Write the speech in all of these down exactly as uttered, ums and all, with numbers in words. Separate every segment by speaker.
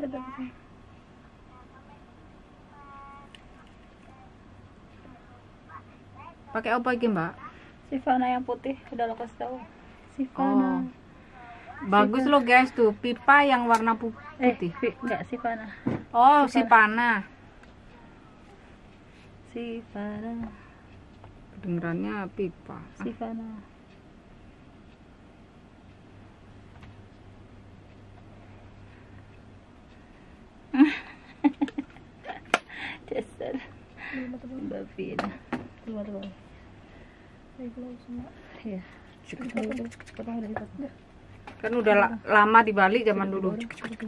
Speaker 1: Pakai apa lagi, Mbak?
Speaker 2: Sivana yang putih, udah lo kasih tahu. Sivana.
Speaker 1: Oh. Bagus loh guys tuh, pipa yang warna putih.
Speaker 2: Eh, enggak Sivana.
Speaker 1: Oh, Sivana.
Speaker 2: Sivana.
Speaker 1: Kedengerannya pipa.
Speaker 2: Sivana. Dasar. Mbak Vina. Keluar keluar. Ya.
Speaker 1: Kan udah la lama di Bali zaman dulu.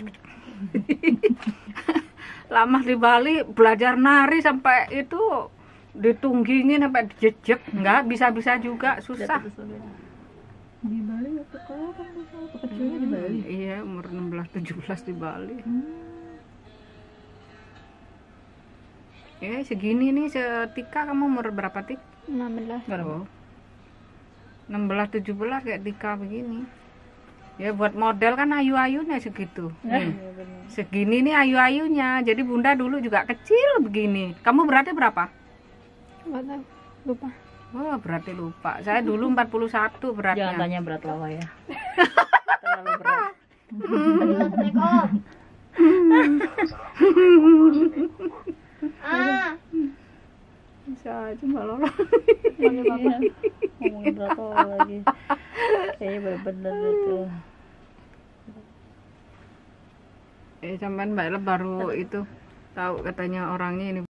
Speaker 1: Lama di Bali belajar nari sampai itu ditunggingin sampai dijejek, nggak bisa-bisa juga, susah.
Speaker 2: Di Bali waktu kapan kecilnya di Bali?
Speaker 1: Iya, umur enam belas tujuh belas di Bali. Ya segini nih, setika kamu umur berapa, Tik?
Speaker 2: enam belas.
Speaker 1: Oh. enam belas tujuh belas kayak Tika begini. Ya buat model kan ayu-ayunya segitu. Nih. Segini nih ayu-ayunya. Jadi Bunda dulu juga kecil begini. Kamu beratnya berapa?
Speaker 2: Enggak tahu, lupa.
Speaker 1: Oh, berarti lupa. Saya dulu empat puluh satu beratnya.
Speaker 2: Jangan tanya berat Lawa ya. Terlalu berat.
Speaker 3: Ah.
Speaker 1: Bisa aja Mbak Lola.
Speaker 2: Ngomongin berat Lawa lagi. Kayaknya bener-bener itu.
Speaker 1: Eh, sampean Mbak Lola baru itu tahu katanya orangnya ini